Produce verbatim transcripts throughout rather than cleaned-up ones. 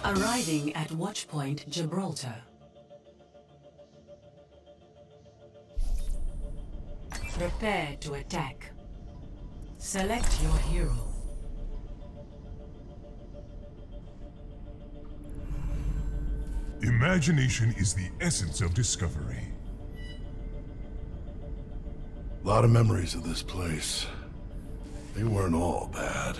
Arriving at Watchpoint Gibraltar. Prepare to attack. Select your hero. Imagination is the essence of discovery. A lot of memories of this place. They weren't all bad.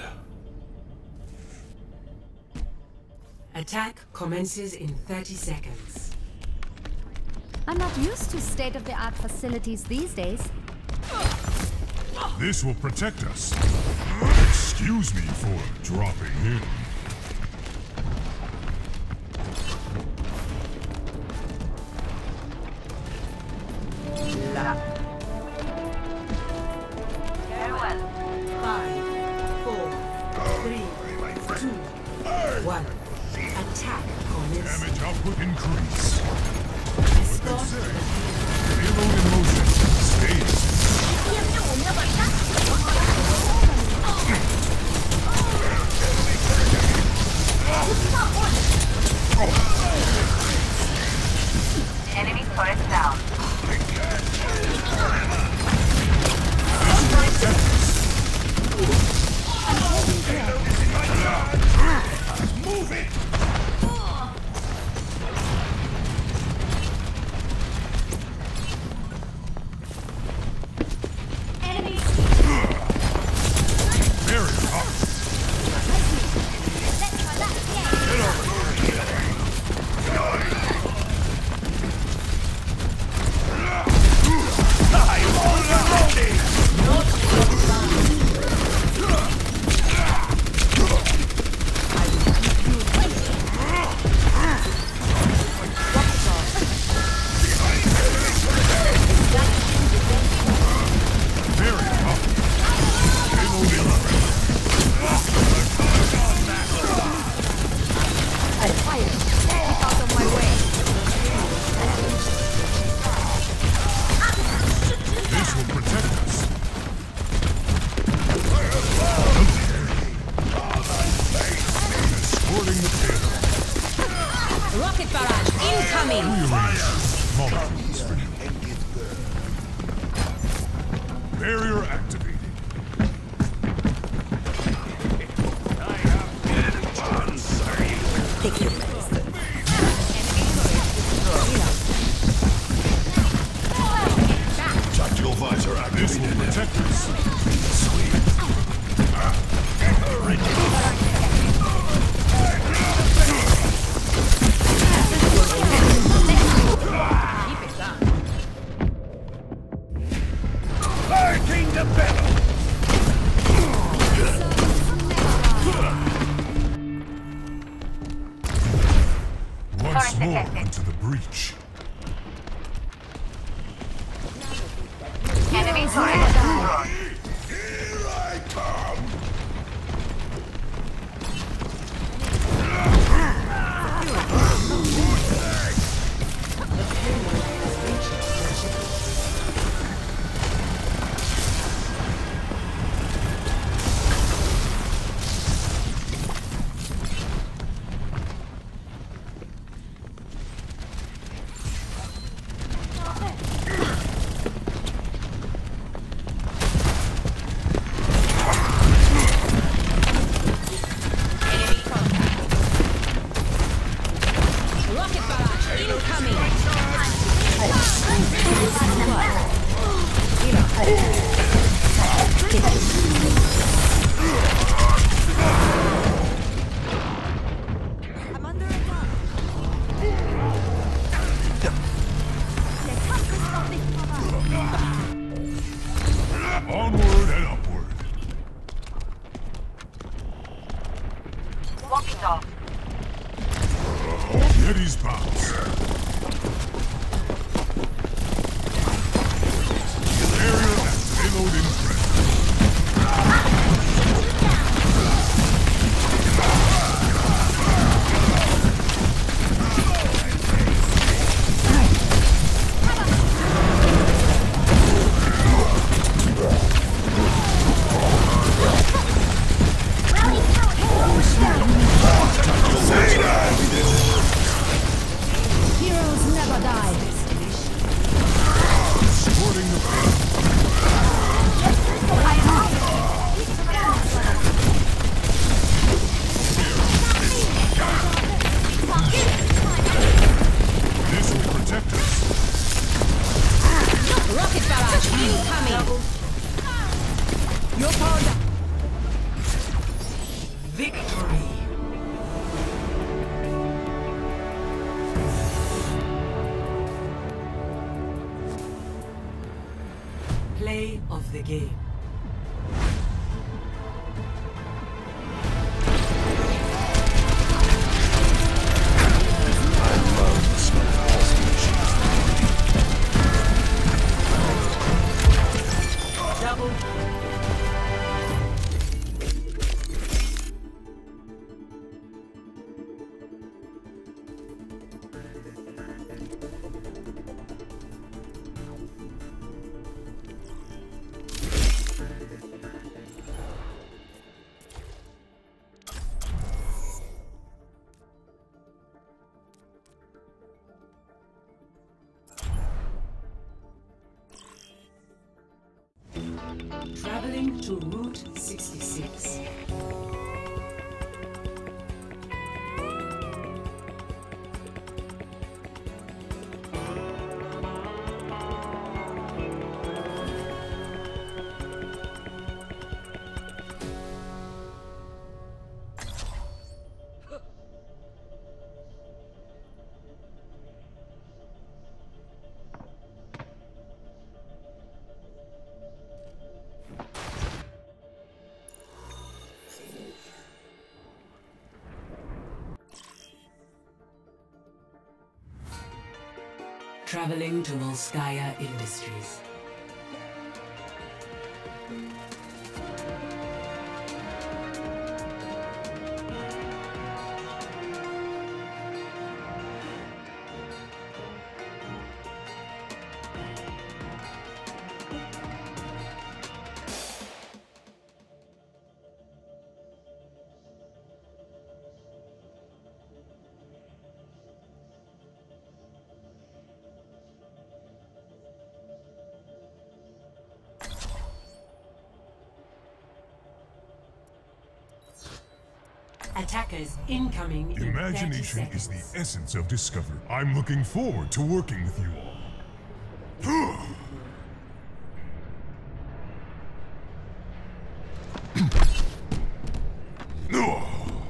Attack commences in thirty seconds. I'm not used to state-of-the-art facilities these days. This will protect us. Excuse me for dropping in. Farewell. Five, four, three, two, one. Attack commences. Damage output increase. Escort. Payload in motion. Stay. Enemy turret down. Move it! Barrier activated. Take your medicine. Tactical visor activated. This will protect us. Sweet. Once more into the breach. Enemy turret down. Here I come! Onward and upward. Walking off. Yetis bounce. Barrier and payload in threat. Say that! of the game. Double. Traveling to Route sixty-six. Traveling to Volskaya Industries. Attackers incoming in Imagination thirty is the seconds. essence of discovery. I'm looking forward to working with you all. No.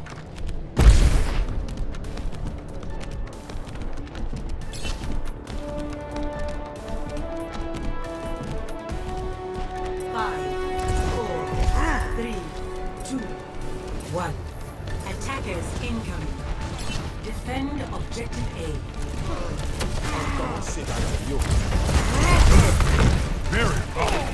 Five, four, three, two, one. Attackers incoming. Defend objective A. Very well.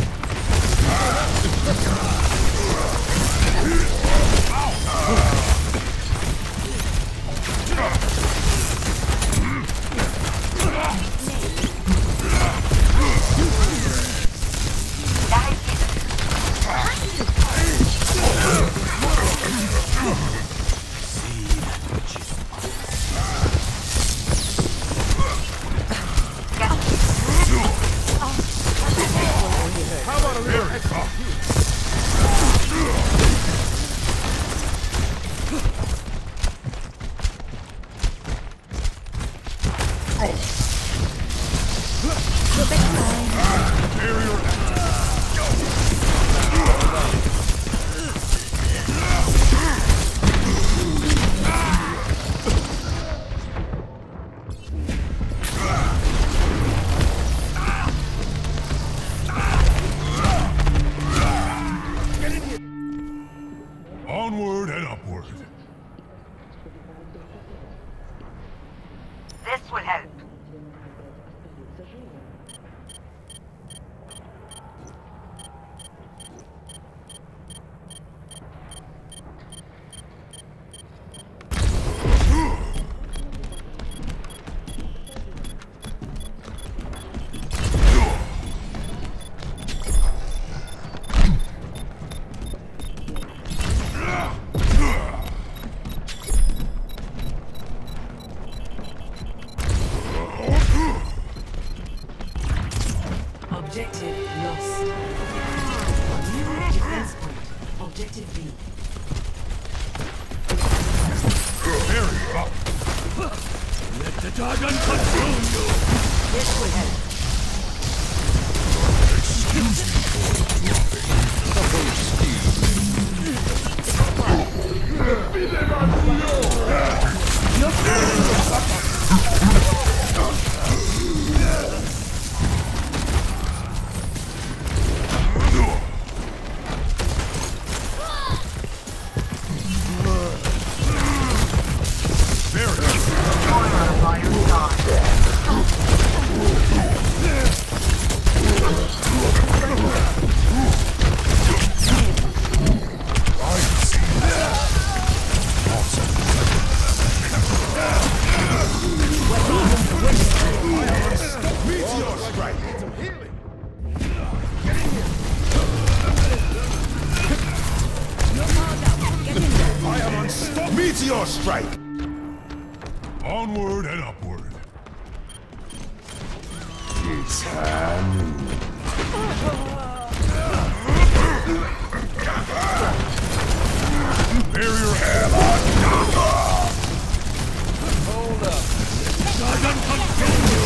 Onward and upward. This will help. Objective lost. New defense point. Objective B. Very well. Let the dragon consume you! This will help. Excuse me for dropping. Meteor strike! Onward and upward. It's time. Barrier Hold up. Dragon consume you!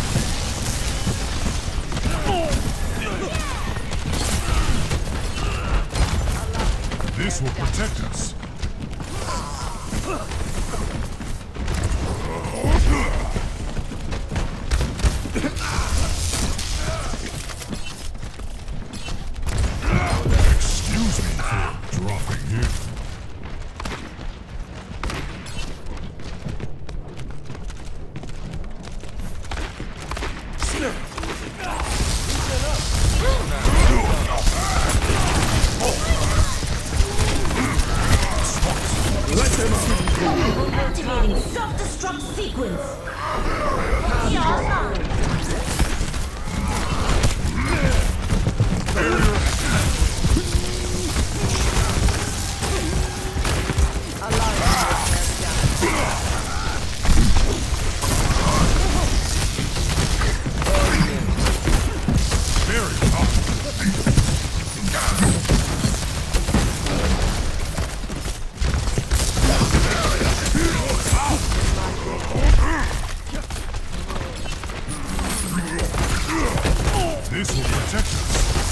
This will protect us. Excuse me for dropping in. Activating self-destruct sequence. This will protect us.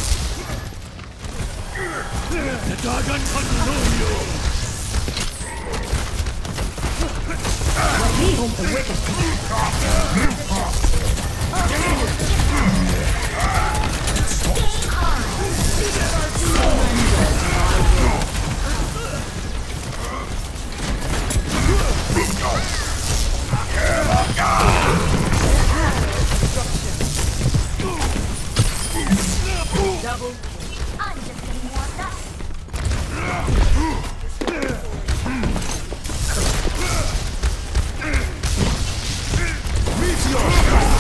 The dragon consume you! Double. I'm just getting warmed up. Meteor strike!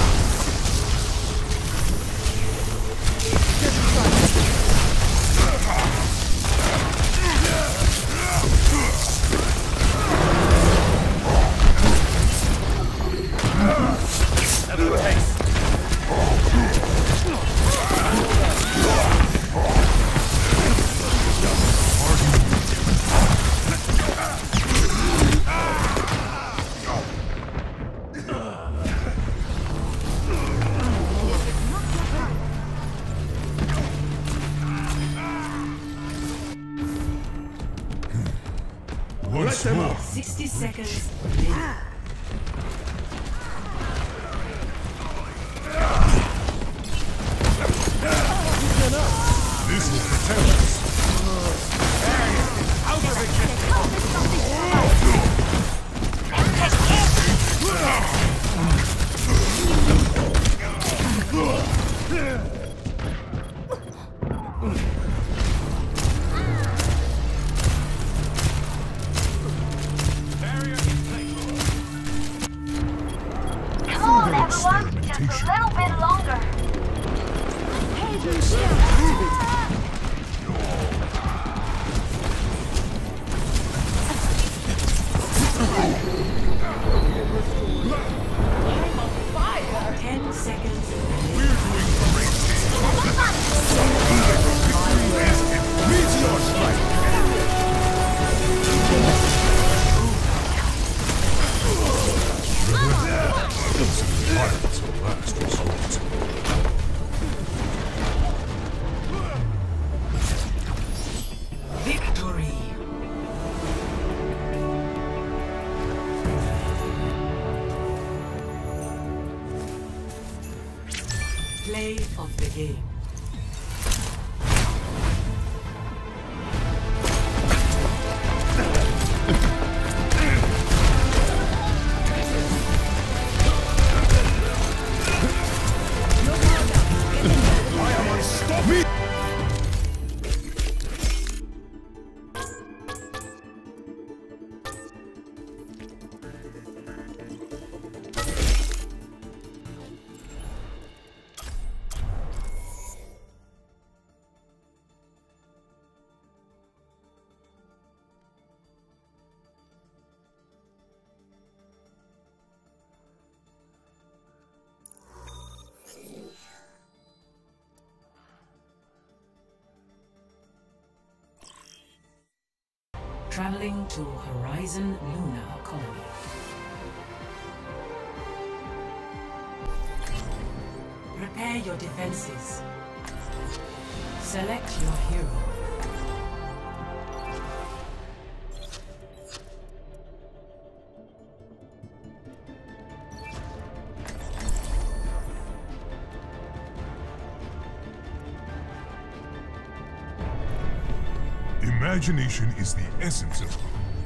Once more. sixty seconds remaining. This will protect us. Come on, everyone. Just a little bit longer. Ten seconds. We're doing great. Meteor strike! Violence will last resort. Victory. Play of the game. Traveling to Horizon Luna Colony. Prepare your defenses. Select your hero. Imagination is the essence of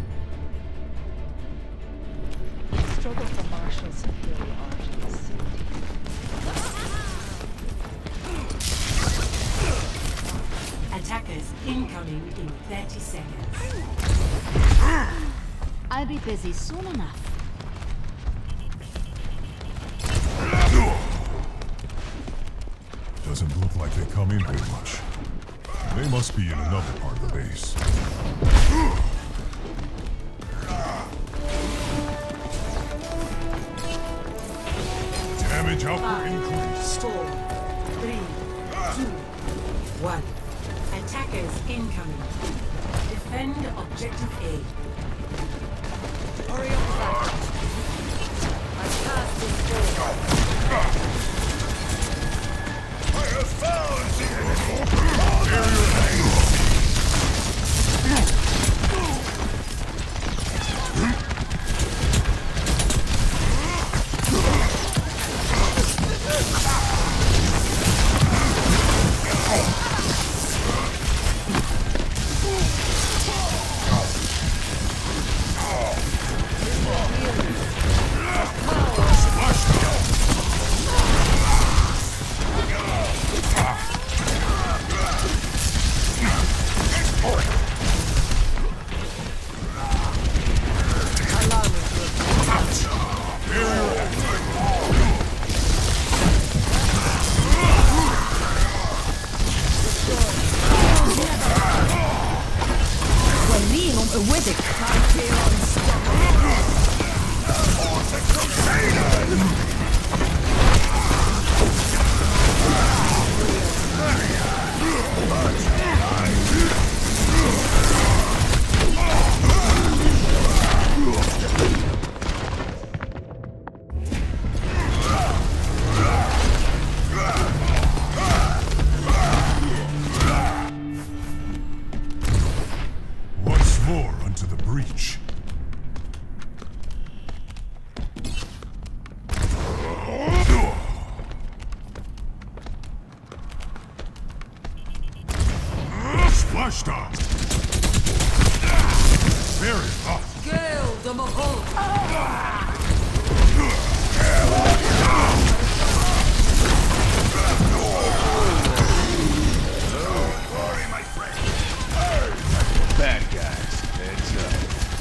Struggle for martial superiority is so deep. Attackers incoming in thirty seconds. I'll be busy soon enough. Doesn't look like they come in very much. They must be in another part of the base. Damage output increased. Four, three, two, one. Attackers incoming. Defend objective A. Hurry up, back. I passed this door. I have found the enemy! Barrier Splashdown! Very hot! Gale the Mahal! Bad guys, heads up.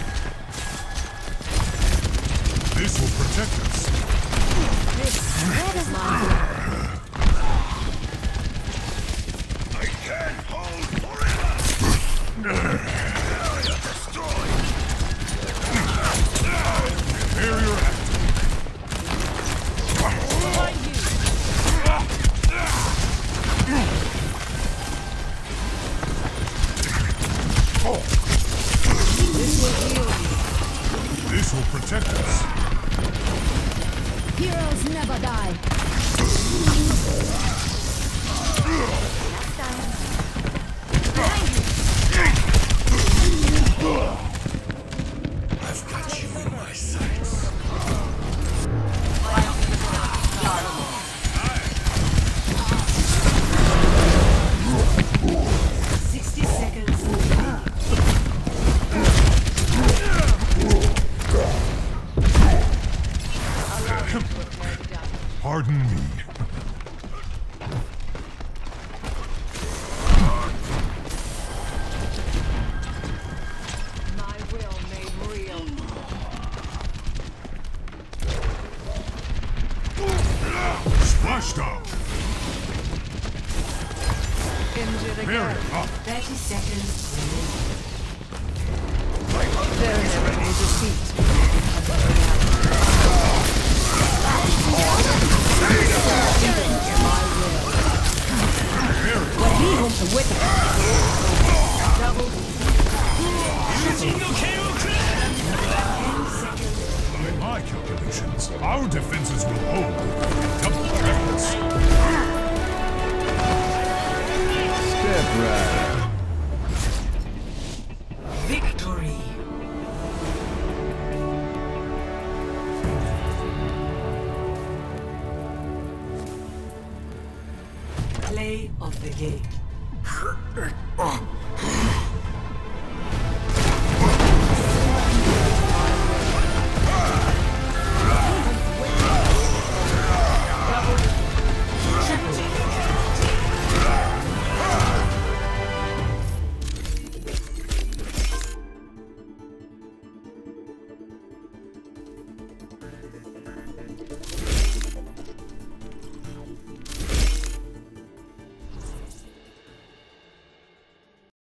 This will protect us. Where is my I can't hold forever! Destroy! Barrier active. This will heal you. This will protect us. heroes never die? I've got you in my sights. Sixty seconds. Pardon me. My will made real. Splashdown! Injured Barrier again. up! Thirty seconds. There is a defeat. Barrier! With of the game.